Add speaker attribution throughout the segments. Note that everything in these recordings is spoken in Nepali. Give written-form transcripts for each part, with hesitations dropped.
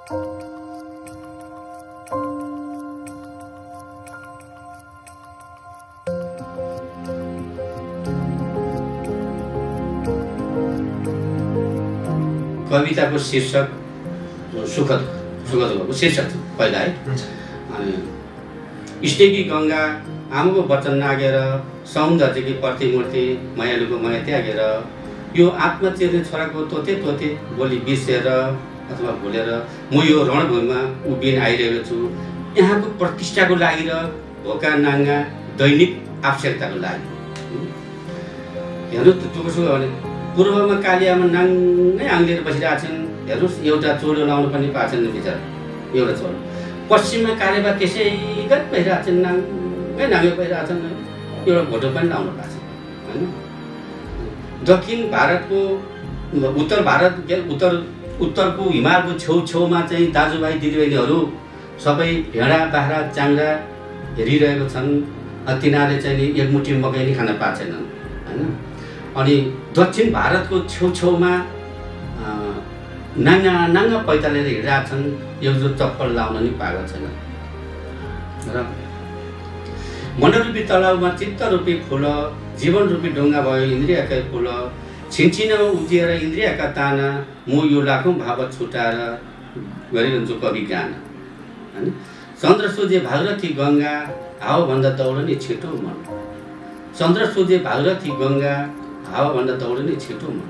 Speaker 1: कविताको शीर्षक सुखद भएको शीर्षक पहिला है। अनि स्टेकी गङ्गा आमाको वचन नागेर सौन्दर्यकी प्रतिमूर्ति मायालुको माया त्यागेर यो आत्मा चिर्ने छोराको तोते तोते बोली बिर्सेर अथवा भुलेर म यो रणभूमिमा उभिन आइरहेको छु यहाँको प्रतिष्ठाको लागि र भोका नाङ्गा दैनिक आवश्यकताको लागि। हेर्नुहोस् दुःख सुख भने पूर्वमा कालियामा नाङ्गै आङ्गिएर बसिरहेका छन्। हेर्नुहोस् एउटा चोलो लाउनु पनि पाएको छैन बिचरा एउटा चोलो। पश्चिममा कालेबा त्यसै गत भइरहेको छन् नाङ्गै नाङ्गे भइरहेको छन् एउटा भोटो पनि लाउनु पाएको छैन होइन। दक्षिण भारतको उत्तर भारत उत्तरको हिमालको छेउछेउमा चाहिँ दाजुभाइ दिदीबहिनीहरू सबै भेडा बाख्रा चाङ्रा हेरिरहेको छन्। तिनीहरूले चाहिँ एकमुठी मकै नि खान पाएको छैनन् होइन। अनि दक्षिण भारतको छेउछेउमा नाङ्गा नाङ्गा पैतालेर हिँडिरहेका छन् एउटा चप्पल लाउन नि पाएको छैन। र मनरूपी तलाउमा चित्तरूपी फुल जीवनरूपी ढुङ्गा भयो इन्द्रियकै फुल छिनछिनमा उब्जिएर इन्द्रियका ताना म यो लाखौँ भाव छुटाएर गरिरहन्छु कवि गान होइन। चन्द्र सूर्य भागरथी गङ्गा हावाभन्दा दौडने छिटो मन। चन्द्र सूर्य भागरथी गङ्गा हावाभन्दा दौडने छिटो मन।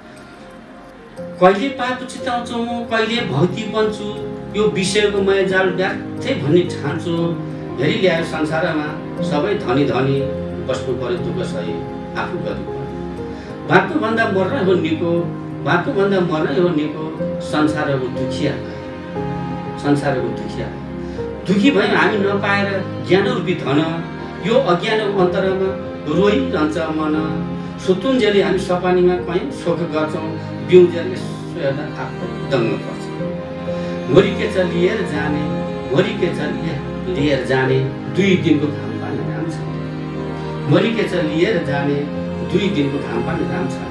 Speaker 1: कहिले पाप चिताउँछु कहिले भक्ति बन्छु यो विषयको माया जाल व्यर्थै भन्ने ठान्छु। हेरि ल्यायो संसारमा सबै धनी धनी बस्नु पर्यो दुःख सही आफू गर्नु पर्यो। बाँच्नुभन्दा मर्न हो निको बाँच्नुभन्दा मर्न हो निको संसारको दुखिया संसारको दुखिया दुखी भयौँ हामी नपाएर ज्ञानरूपी धन यो अज्ञानको अन्तरमा रोइरहन्छ मन। सुतुन्जेली हामी सपानीमा कहीँ शोक गर्छौँ बिउजेली सोहेर्दा आफै दङ्ग पर्छ। मोरीके छ लिएर जाने मोरीके छ लिएर जाने 2 दिनको घाम पानी राम छ। मोरीके छ लिएर जाने 2 दिनको घाम पानी राम छ।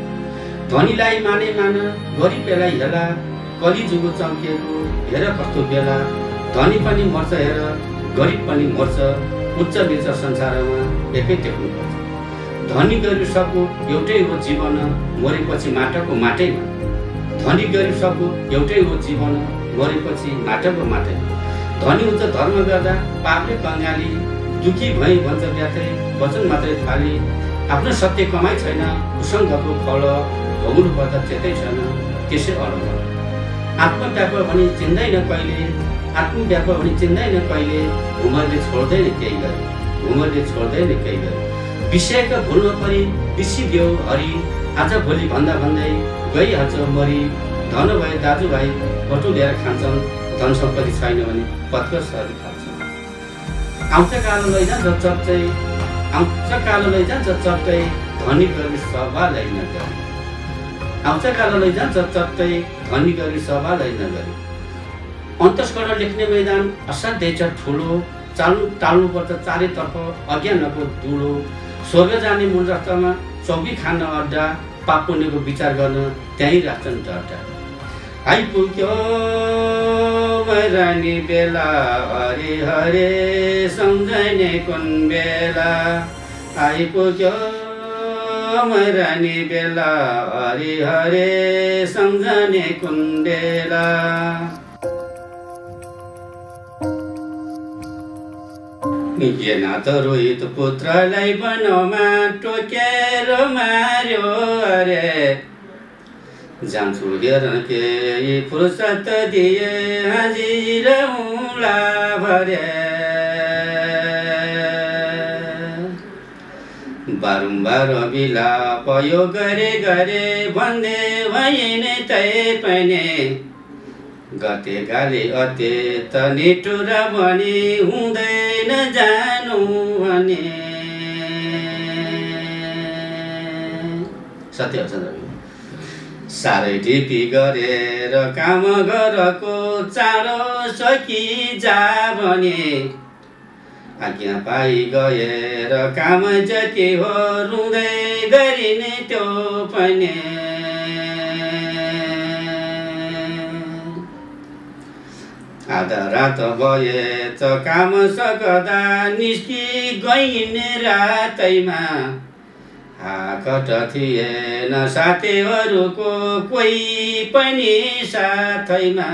Speaker 1: धनीलाई माने मान गरिबलाई हेला कलिजुगो चम्किएको हेर कस्तो बेला। धनी पनि मर्छ हेर गरिब पनि मर्छ उच्च नीच संसारमा एकै टेक्नुपर्छ। धनी गरिब सबको एउटै हो जीवन मरेपछि माटोको माटैमा। धनी गरिब सबको एउटै हो जीवन मरेपछि माटोको माटैमा। धनी हुन्छ धर्म गर्दा पापले कङ्गाली दुखी भई भन्छ व्याथै वचन मात्रै थाली। आफ्नो सत्य कमाइ छैन कुसङ्गको फल भोग्नु पर्दा चेतै छैन त्यसै अडल। आत्मव्यापक भनी चिन्दैन कहिले आत्मव्यापक भनी चिन्दैन कहिले घुमरले छोड्दैन केही गरे घुमरले छोड्दैन केही गरे। विषयका भुल्न परि बिर्सिदेऊ हरि आज भोलि भन्दा भन्दै गइहाल्छ मरि। धन भए दाजुभाइ बटु लिएर खान्छन् धन सम्पत्ति छैन भने पत्कर सरी खान्छन्। आउँछ कालो लैजान्छ चट्टै आउँछ कालो लैजान्छ चट्टै धनी गरी सभालाई नगरी। आउँछ कालो लैजान्छ चट्टै धनी गरी सभालाई नगरी। अन्तस्करण लेख्ने मैदान असाध्यै छ ठुलो टाल्नुपर्छ चारैतर्फ अज्ञानको धुलो। स्वर्ग जाने मूल रास्तामा चौकी खान अड्डा पाप पुण्यको विचार गर्न त्यहीँ राख्छन् डड्डा। आइपुग्यो मैरानी बेला हरे हरे सम्झने कुन बेला। आइपुग्यो मैरानी बेला हरे हरे सम्झने कुन बेला। निगेना त रोहित पुत्रलाई वनमा टोकेर मार्यो अरे। जान्छु हेर्न केही फुर्सद दिए हाजिरौँला भरे। बारम्बार बिलाप यो गरे गरे भन्दै भइने तै पनि। गते गाली अते त निठुर भनी हुँदैन जानु भने। सत्य हो चन्द्र साह्रै ढिपी गरेर काम गरेको चाँडो सकि जा भने। आज्ञा पाइ गएर काम जति हो रुँदै गरिने त्यो पनि। आधा रात भएछ काम सकदा निस्कि गइन् रातैमा हाकट थिएन साथीहरूको कोही पनि साथैमा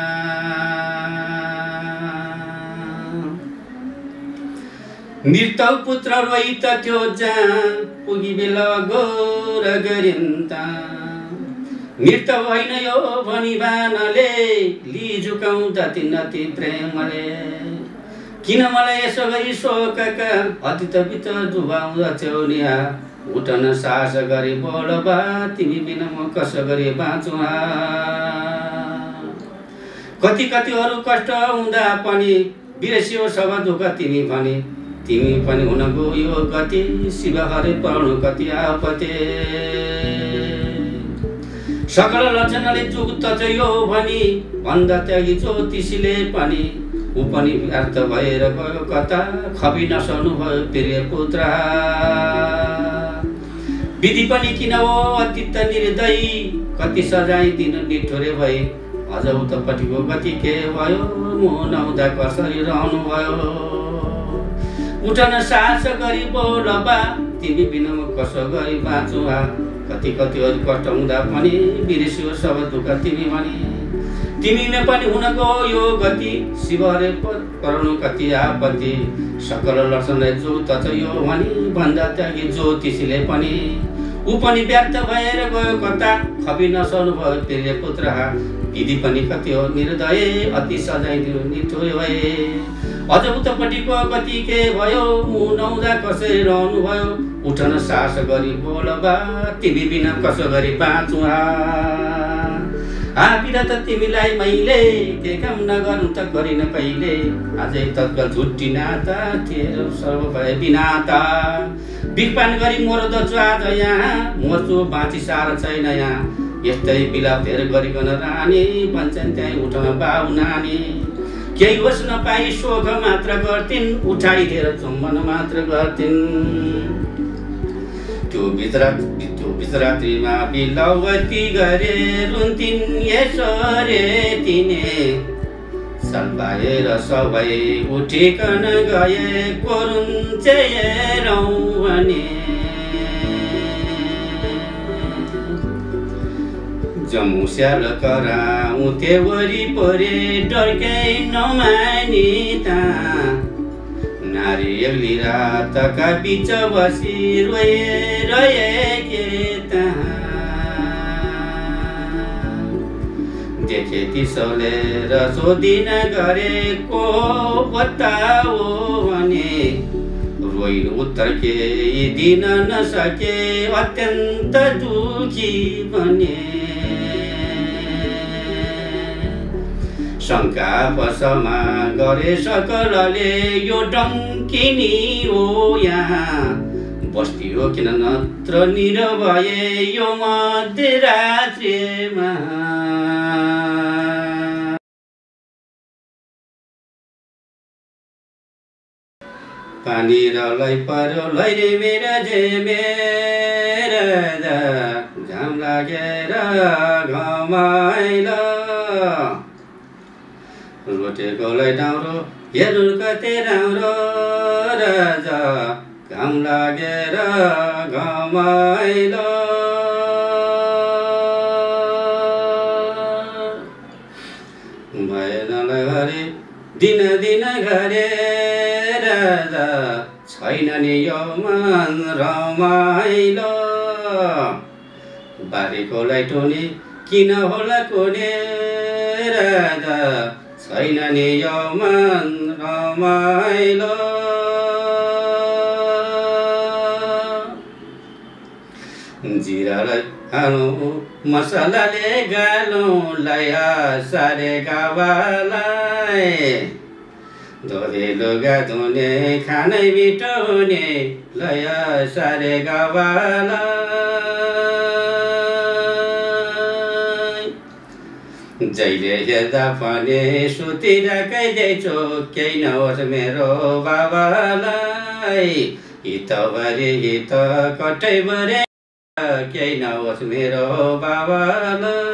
Speaker 1: मृत्यु पुत्र रोहित थियो जहाँ पुगी बेला गौर गरिन्त मृत्यु होइन यो भनी बानले लि झुकाउँदा तिनती प्रेमले किन मलाई यसो गरी शोकका अतीत भित्र डुबाउँदथ्यौ नि उठन साहस गरी बोल बा तिमी बिना म कसो गरी बाँचु कति कति अरू कष्ट हुँदा पनि बिर्सियो सब दुःख तिमी भने तिमी पनि हुन गयो गति शिव हरे पर्नु कति आपते सकल लक्षणले जुक्त चाहिँ यो भनी भन्दा त्यागी ज्योतिषीले पनि ऊ पनि व्यर्थ भएर गयो कता खपी नसर्नु भयो प्रिय पुत्र विधि पनि किन हो अतीत निर्दयी कति सजाय दिन निठोरे भए अझ उतापट्टिको गति के भयो म नहुँदा कसरी रहनु भयो उठन साहस गरी बोल बा तिमी बिना म कसो गरी बाँचु कति कति अरू कष्ट हुँदा पनि बिर्सियो सब दुःख तिमी भने तिमीले पनि हुन गयो गति शिवले पर्नु कति आपत्ति सकल लक्षणलाई जो त यो भनी भन्दा त्यागी ज्योतिषीले पनि ऊ पनि व्यर्थ भएर गयो कता खपी नसर्नु भयो प्रिय पुत्र विधि पनि कति हो निर्दय अति सजाइदियो निठोरे भए अझ उतापट्टिको गति के भयो मुँ नहुँदा कसरी रहनु भयो उठन साहस गरी बोल बा तिमी बिना कसो गरी बाँचु बिदा त तिमीलाई मैले के काम नगर्नु त गरिन कहिले अझै तत्काल झुट्टी नाता तेरो सर्व भए बिनाता बिगपान गरी मर्दछु आज यहाँ मर्छु बाँची सार छैन यहाँ यस्तै बिलाप धेर गरिकन रानी भन्छन् त्यहीँ उठन बाउ नानी केही होस् नपाई शोक मात्र गर्थिन् उठाइदिएर चुम्बन मात्र गर्थिन् त्यो भित्रात्रीमा बिलौती गरे रुन्थिन् यसरे तिने सल्पाएर सबै उठिकन गए कोरुन्चेरौँ भने जम्मू स्याल कराउँथे वरिपरि डर्कै नमानी ता नारी रातका बिच बसी रोइरहेके देखे तिसोलेर सोधिन गरेको पत्ता हो भने रोइन उत्तर केही दिन नसके अत्यन्त दुखी बने शङ्का पसमा गरे सकलले यो डङ्किनी हो यहाँ बस्ती हो किन नत्र निरभए यो मध्यरात्रिमा पानी रलै पर्यो लैरे मेरा मेरा घाम लागेर घमाइलो रोटेकोलाई डाउरो हेर्नु कति राम्रो राजा घाम लागेर घमाइलो भएनलाई घरे दिन दिन घरे राजा छैन नि यो मन रमाइलो बारीकोलाई टोनी किन होला कोने राजा छैन नि यो मन रमाइलो जिरालाई हालौँ मसलाले गालौँ लया सारे गावालाई धोरे लुगा धुने खानै मिठाउने लया सारे गावालाई जहिले हेर्दा पनि सुतिरहेकै देख्छु केही नहोस् मेरो बाबालाई हितभरि हित कतैभरि केही नहोस् मेरो बाबालाई